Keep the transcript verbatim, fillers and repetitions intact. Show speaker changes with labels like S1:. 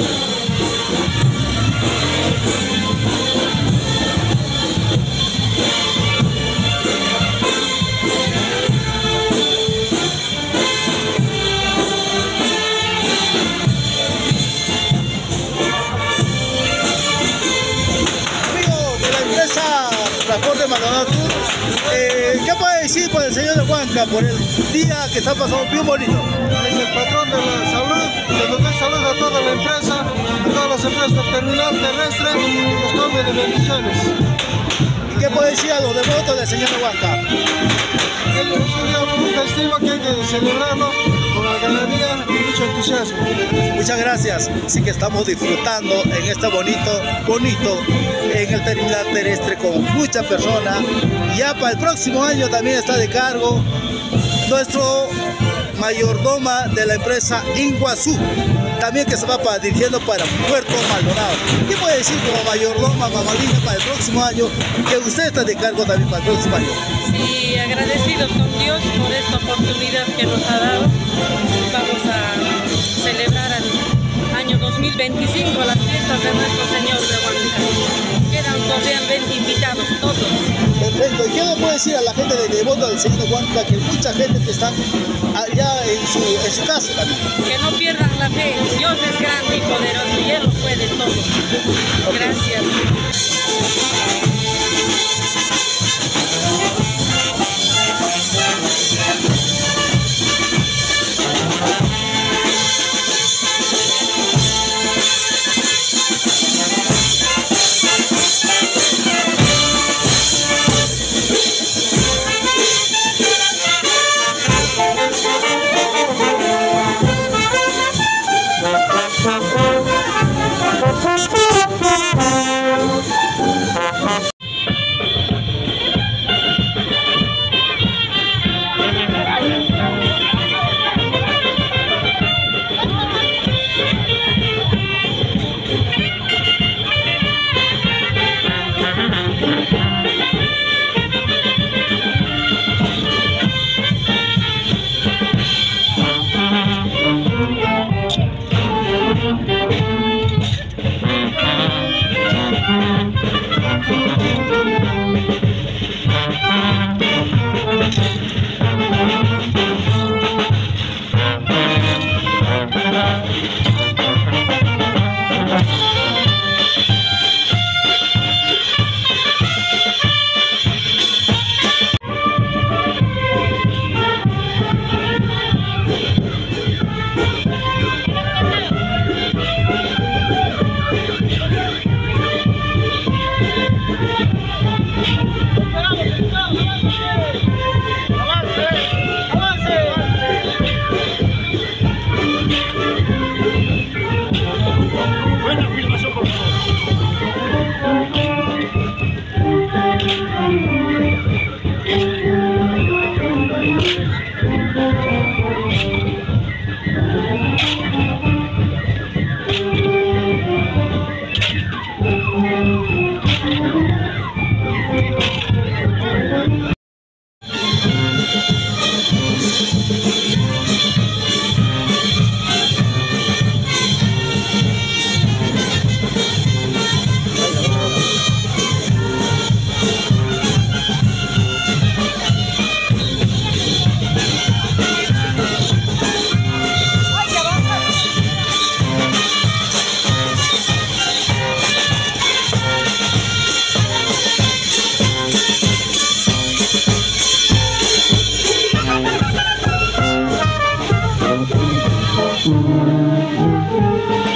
S1: Transporte Maldonado Sur, eh, ¿qué puede decir por el señor de Huanca por el día que está pasando bien bonito?
S2: Es el patrón de la salud, que nos dé salud a toda la empresa, a todas las empresas del terminal terrestre y nos colme de bendiciones.
S1: ¿Y qué puede decir a los devotos del señor de Huanca?
S2: Es un día muy festivo que hay que celebrarlo con algarabía y mucho entusiasmo.
S1: Muchas gracias, sí que estamos disfrutando en este bonito, bonito, en el terminal terrestre con muchas personas. Ya para el próximo año también está de cargo nuestro mayordoma de la empresa Iguazú, también que se va para, dirigiendo para Puerto Maldonado. ¿Qué puede decir como mayordoma, mamalina, para el próximo año, que usted está de cargo también para el próximo año?
S3: Sí, agradecidos con Dios por esta oportunidad que nos ha dado. Vamos a celebrar el año dos mil veinticinco las fiestas de nuestro Señor de Huanca. Quedan cordialmente invitados todos.
S1: Perfecto. ¿Y qué le puede decir a la gente de devoto del señor de Huanca, que mucha gente que está allá en su, en su casa también?
S3: Que no pierdan la fe. Dios es grande y poderoso y Él lo puede todo. Gracias.
S1: Thank you.